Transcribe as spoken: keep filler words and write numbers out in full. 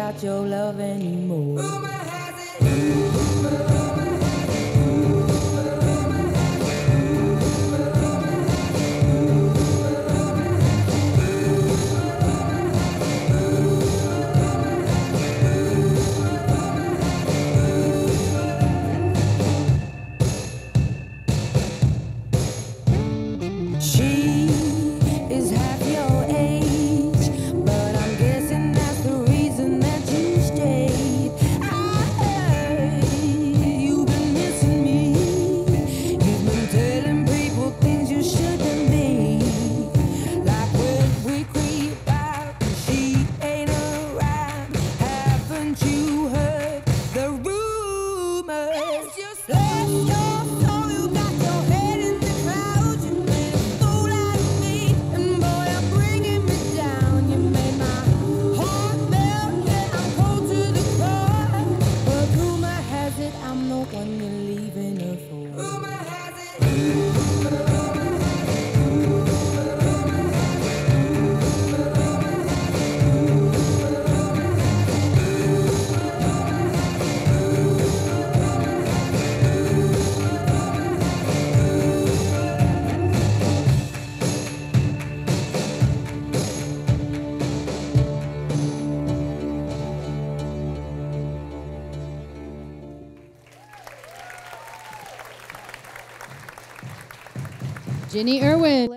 got your love anymore. Rumor has it. She is half your age, but I'm guessing that's the reason that you stayed. I heard you've been missing me. You've been telling people things you shouldn't be. Like when we creep out and she ain't around. Haven't you heard the rumors? Just let your soul, you got your head in the clouds. You made a fool out of me, and boy, you're bringing me down. You made my heart melt, yeah, I'm cold to the core. But rumor has it I'm the one you're leaving her for. Rumor has it. Jenny Irwin.